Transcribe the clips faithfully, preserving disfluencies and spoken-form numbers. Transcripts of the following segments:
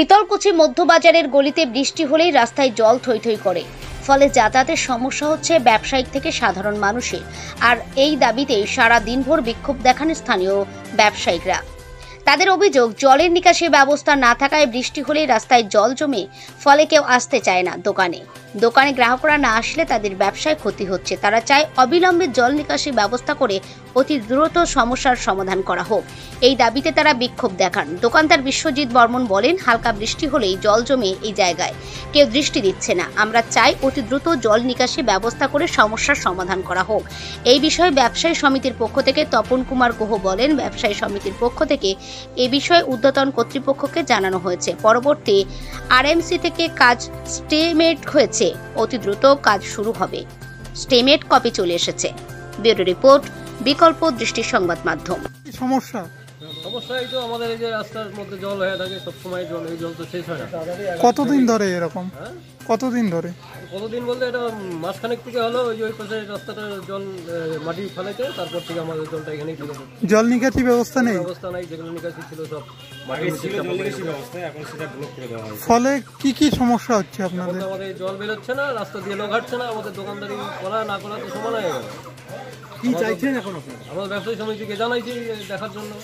শীতলকুচি মধ্যবাজারের গলিতে বৃষ্টি হলেই রাস্তায় জল থই থই করে, ফলে যাতায়াতের সমস্যা হচ্ছে ব্যবসায়িক থেকে সাধারণ মানুষের। আর এই দাবিতে সারা দিনভর বিক্ষোভ দেখান স্থানীয় ব্যবসায়িকরা। তাদের অভিযোগ, জলের নিকাশি ব্যবস্থা না থাকায় বৃষ্টি হলেই রাস্তায় জল জমে, ফলে কেউ আসতে চায় না দোকানে। দোকানে গ্রাহকরা না আসলে তাদের ব্যবসায় ক্ষতি হচ্ছে। তারা চায় অবিলম্বে জল নিকাশি ব্যবস্থা করে অতি দ্রুত সমস্যার সমাধান করা হোক। এই দাবিতে তারা বিক্ষোভ দেখান। দোকানদার বিশ্বজিৎ বর্মন বলেন, হালকা বৃষ্টি হলেই জল জমে এই জায়গায়, কেউ দৃষ্টি দিচ্ছে না। আমরা চাই অতি দ্রুত জল নিকাশি ব্যবস্থা করে সমস্যার সমাধান করা হোক। এই বিষয়ে ব্যবসায়ী সমিতির পক্ষ থেকে তপন কুমার গুহ বলেন, ব্যবসায়ী সমিতির পক্ষ থেকে এ বিষয়ে ঊর্ধ্বতন কর্তৃপক্ষকে জানানো হয়েছে। পরবর্তী আরএমসি থেকে কাজ স্টেমেট হয়েছে, অতি দ্রুত কাজ শুরু হবে। স্টেমেট কপি চলে এসেছে। ব্যুরো রিপোর্ট, বিকল্প দৃষ্টি সংবাদ মাধ্যম। সমস্যা সমস্যা এই তো আমাদের এই যে রাস্তার মধ্যে জল হয়ে থাকে সবসময়, জল এই জল তো শেষ হয় না। কতদিন ধরে এরকম? কতদিন ধরে? কতদিন বলতে এটা মাসখানেক থেকে হলো। ওই যে ওই পাশে রাস্তাটা জল মাটি ফেলাইতে, তারপর থেকে আমাদের জলটা এখানেই ঢুকে যায়। জল নিকাশি ব্যবস্থা নেই? ব্যবস্থা নাই, যেগুলো নিকাশি ছিল সব মাটি ছিল, জল নিকাশি ব্যবস্থা এখন সেটা ব্লক করে দেওয়া হয়েছে। ফলে কি কি সমস্যা হচ্ছে আপনাদের? আমাদের জল বের হচ্ছে না, রাস্তা দিয়ে লোক হাঁটছে না, আমাদের দোকানদারি করা না করা তো সমান হয়ে গেল। কি চাইছেন এখন আপনারা? আমরা ব্যবসায়ী সমিতিকে জানাইছি দেখার জন্য,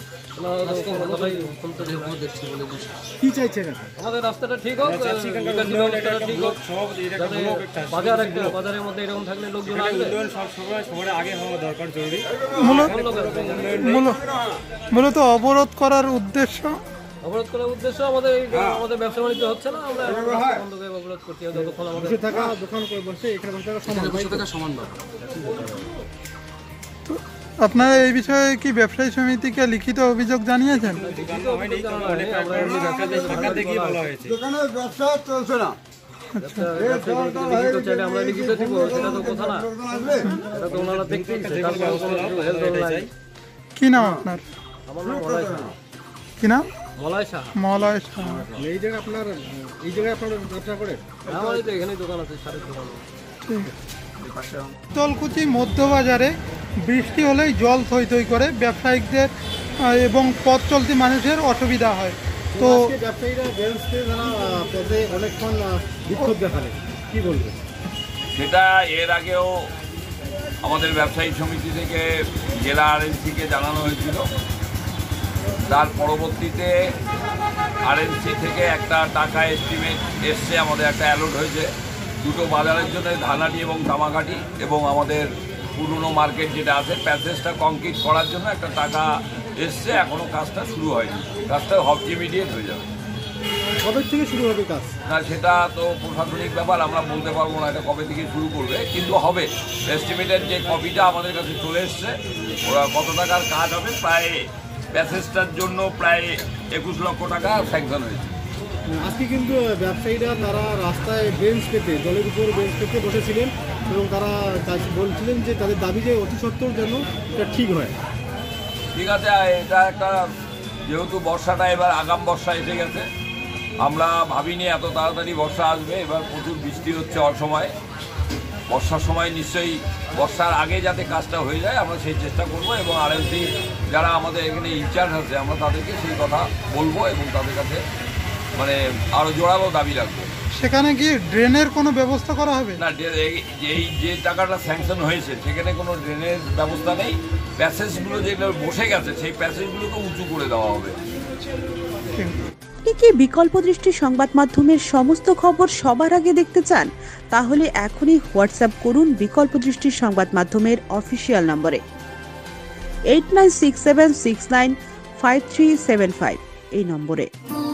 কি চাইছেন? আমাদের রাস্তাটা ঠিক হোক, ব্যবস্থাটা ঠিক হোক, বাজার একটা বাজারের মধ্যে এরকম থাকলে লোকজন আসবে। সবার আগে হওয়া দরকার, জরুরি। মূলত অবরোধ করার উদ্দেশ্য অবরোধ করার উদ্দেশ্য আমাদের আমাদের ব্যবসা বাণিজ্য হচ্ছে না, আমরা বন্ধ করে অবরোধ করতে হবে যতক্ষণ আমাদের টাকা দোকান করে বসে এখানে সমান। আপনারা এই বিষয়ে কি ব্যবসায়ী সমিতিকে লিখিত অভিযোগ জানিয়েছেন? দোকানের ব্যবসা চলছে না। কি নাম আপনার? কি নাম? মলয় শাহ। মলয় শাহ। এই জায়গায় আপনার এই জায়গায় আপনার ব্যবসা করে? আমাদের তো এখানেই দোকান আছে, সাড়ে দোকান। শীতলকুচি মধ্যবাজারে বৃষ্টি হলেই জল থই থই করে, ব্যবসায়িকদের এবং পথ চলতি মানুষের অসুবিধা হয়। তো ব্যবসায়ীরা বেঞ্চে পথে অনেকক্ষণ বিক্ষোভ দেখালে, কি বলবেন? সেটা এর আগেও আমাদের ব্যবসায়ী সমিতি থেকে জেলা আরএনসিকে জানানো হয়েছিল। তার পরবর্তীতে আরএনসি থেকে একটা টাকা এস্টিমেট এসছে, আমাদের একটা অ্যালট হয়েছে দুটো বাজারের জন্য, ধানাটি এবং তামাকাটি, এবং আমাদের পুরনো মার্কেট যেটা আছে প্যাসেজটা কংক্রিট করার জন্য একটা টাকা এসছে। এখনও কাজটা শুরু হয়নি, কাজটা হবে ইমিডিয়েট হয়ে যাবে। কবে থেকে শুরু হবে কাজ? না, সেটা তো প্রশাসনিক ব্যাপার, আমরা বলতে পারবো না এটা কবে থেকে শুরু করবে, কিন্তু হবে। এস্টিমেটের যে কপিটা আমাদের কাছে চলে এসছে, ওরা কত টাকার কাজ হবে, প্রায় প্যাসেজটার জন্য প্রায় একুশ লক্ষ টাকা স্যাংশন হয়েছে। আজকে কিন্তু ব্যবসায়ীরা তারা রাস্তায় বেঞ্চ পেতে, জলের উপর বেঞ্চ পেতে বসেছিলেন এবং তারা বলছিলেন যে তাদের দাবি যে অতি সত্ত্বর যেন এটা ঠিক হয়। ঠিক আছে, এটা একটা, যেহেতু বর্ষাটা এবার আগাম বর্ষা এসে গেছে, আমরা ভাবিনি এত তাড়াতাড়ি বর্ষা আসবে। এবার প্রচুর বৃষ্টি হচ্ছে অসময়ে, বর্ষার সময় নিশ্চয়ই বর্ষার আগে যাতে কাজটা হয়ে যায় আমরা সেই চেষ্টা করব, এবং আরএলসি যারা আমাদের এখানে ইনচার্জ আছে আমরা তাদেরকে সেই কথা বলবো এবং তাদের কাছে মানে আরও জোরালো দাবি রাখবো। সেখানে কি ড্রেনের কোনো ব্যবস্থা করা হবে? না, এই যে টাকাটা স্যাংশন হয়েছে সেখানে কোনো ড্রেনের ব্যবস্থা নেই। প্যাসেজগুলো যেগুলো বসে গেছে সেই প্যাসেজগুলোকে উঁচু করে দেওয়া হবে। আপনি কি বিকল্প দৃষ্টি সংবাদ মাধ্যমের সমস্ত খবর সবার আগে দেখতে চান? তাহলে এখনই হোয়াটসঅ্যাপ করুন বিকল্প দৃষ্টি সংবাদ মাধ্যমের অফিসিয়াল নম্বরে eight nine six seven six nine five three seven five এই নম্বরে।